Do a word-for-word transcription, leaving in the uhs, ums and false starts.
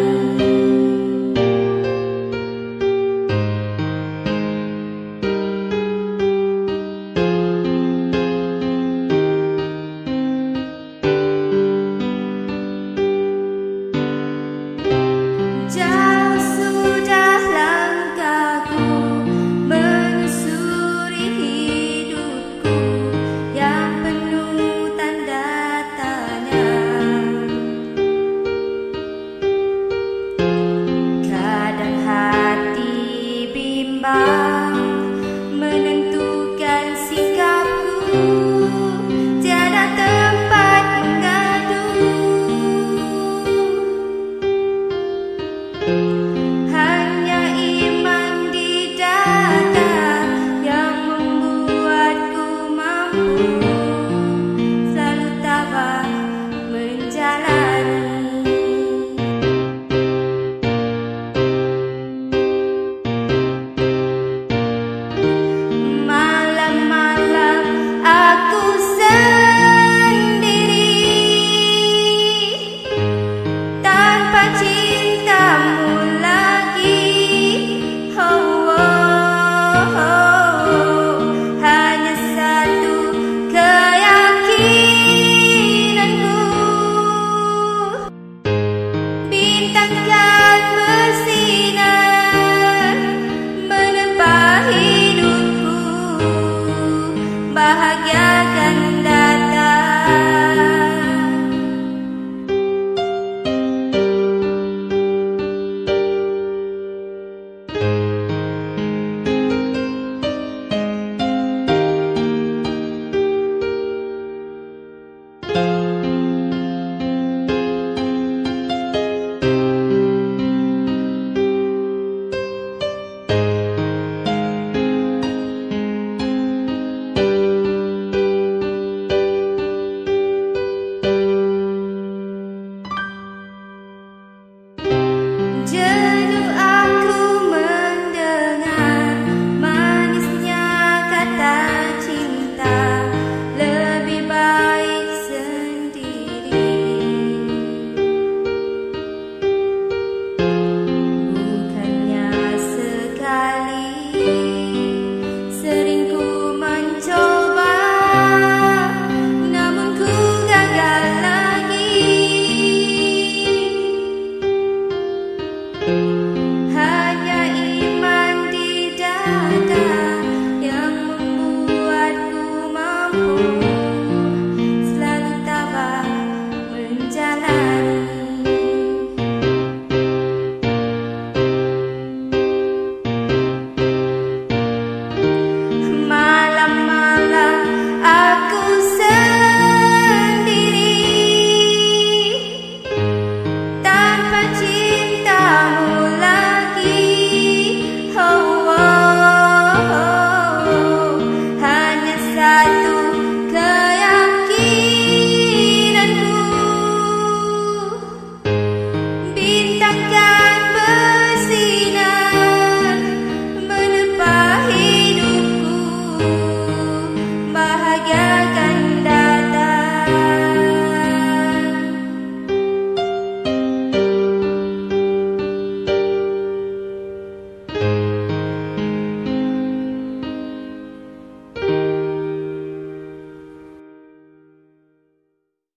Jauh sudah langkahku menyusuri hidupku yang penuh tanda tanya. Kadang hati bimbang menentukan sikapku, tiada tempat mengadu. Hanya iman di dada yang membuatku mampu selalu tabah menjalani. Malam-malam aku sendiri tanpa cintamu lagi. Oh, oh, oh. Hanya satu keyakinanku, bintang kan bersinar menempa hidupku, bahagia akan datang. Jenuh aku mendengar manisnya kata cinta, lebih baik sendiri. Bukannya sekali, sering ku mencoba, namun ku gagal lagi.